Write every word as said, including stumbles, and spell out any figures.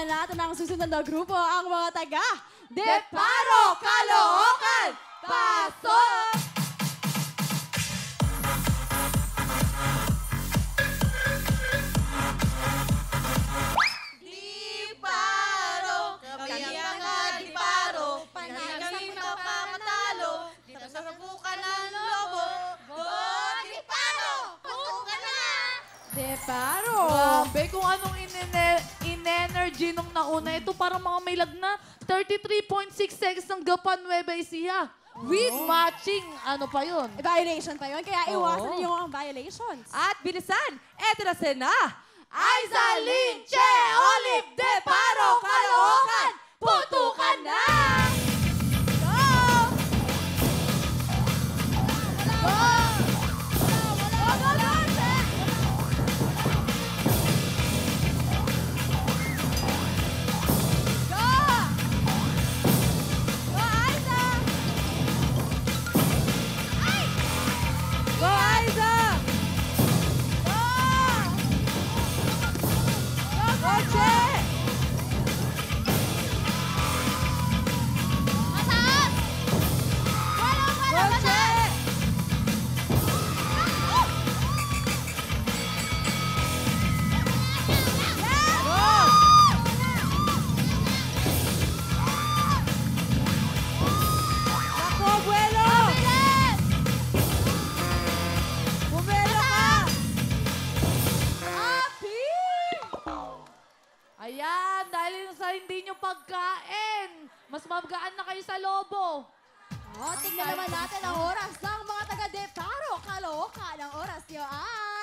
Tingnan natin ang susunod na grupo, ang mga taga Deparo, Caloocan! Pasok! Diparo, kaya nga Diparo, panagawin ka pa matalo, dito sa bukan ng lobo. Go, Diparo! Bukan na! Deparo! Grabe, kung anong in-energy nung nauna. Ito parang mga may lag na thirty-three point six seconds ng Gapan Nueva Ecija. With matching, ano pa yun? Violation pa yun, kaya iwasan Oo. yung mga violations. At bilisan, eto na sila. Aiza Linche Olive Deparo, Caloocan! Putukan na! Go! Go! Go, go, Linche! Go! Go, Aiza! Ay! Go, Aiza! Go! Oche! Mataas! Wala, wala, wala! Nako, Buelo! Bumelo ka! Api! Ayan, dahil sa hindi nyo pagkain, mas magaan na kayo sa lobo. O, tingnan naman natin ang oras ng mga taga Deparo, Caloocan. Ang oras nyo ay...